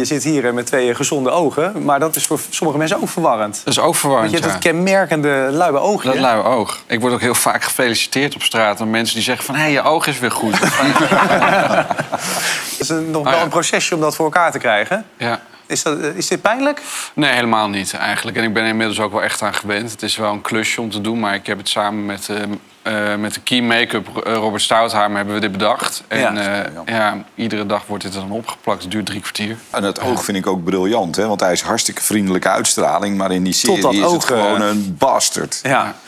je zit hier met 2 gezonde ogen. Maar dat is voor sommige mensen ook verwarrend. Dat is ook verwarrend, Want je hebt het kenmerkende luie oogje. Dat luie oog. Ik word ook heel vaak gefeliciteerd op straat door mensen die zeggen van... hé, je oog is weer goed. Het is nog wel een procesje om dat voor elkaar te krijgen. Ja. Is dit pijnlijk? Nee, helemaal niet eigenlijk. En ik ben er inmiddels ook wel echt aan gewend. Het is wel een klusje om te doen, maar ik heb het samen met de Key Make-up Robert Stouthamer hebben we dit bedacht. En iedere dag wordt dit dan opgeplakt. Het duurt 3 kwartier. En het oog vind ik ook briljant, hè? Want hij is hartstikke vriendelijke uitstraling. Maar in die serie is het gewoon een bastard. Ja.